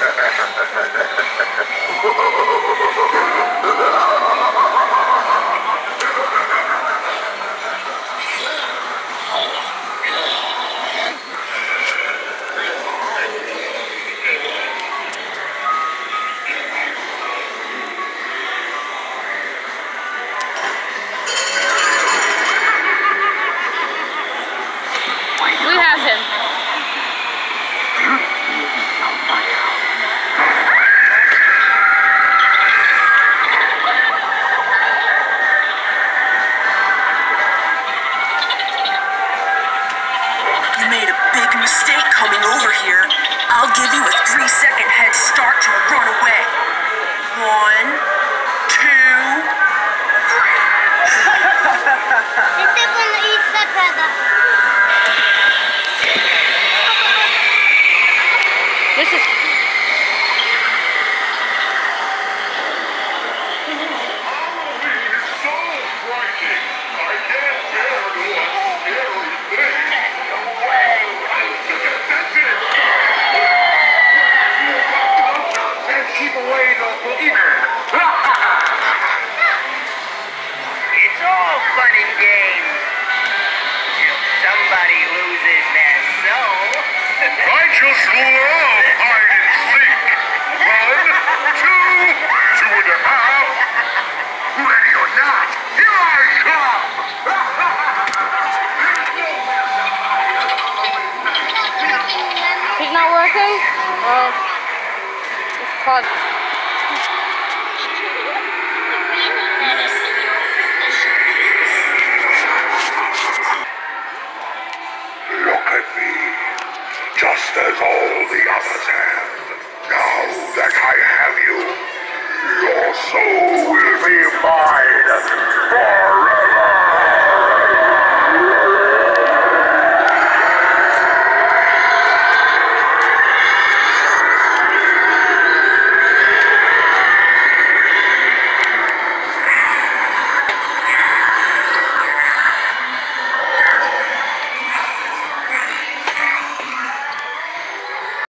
Mistake coming over here. I'll give you a 3-second head start to run away. 1, 2, 3. This is... It's all fun and games till somebody loses their soul. I just love hide and seek. 1, 2, 2.5. Ready or not, here I come. He's not working? Well, it's called... Look at me, just as all the others have. Now that I have you, your soul will be mine.